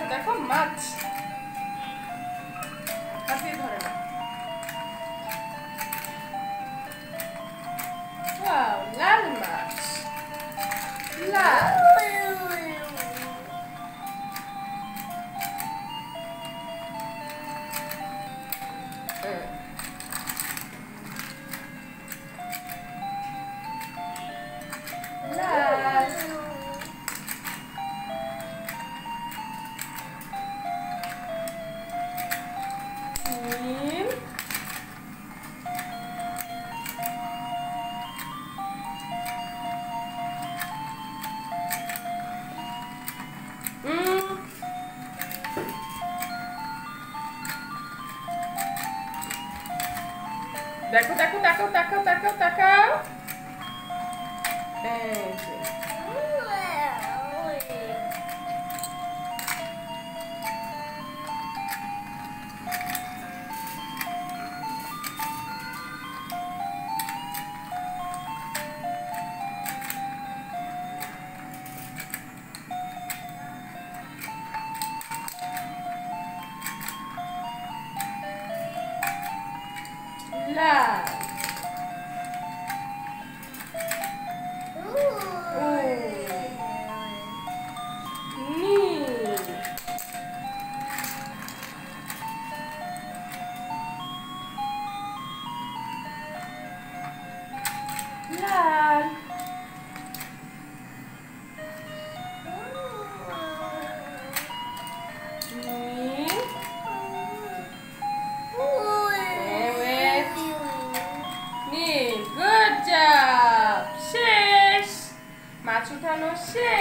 দেখো দেখো মাছ হাতে ধরে না। ওয়াও, লাল মাছ, লাল। লাল। নীল। দেখো দেখো তাকাও তাকাও তাকাও তাকাও। এই যে লাল। নীল। লাল। নীল। নীল, গুড জব। শেষ, মাছ উঠানো শেষ।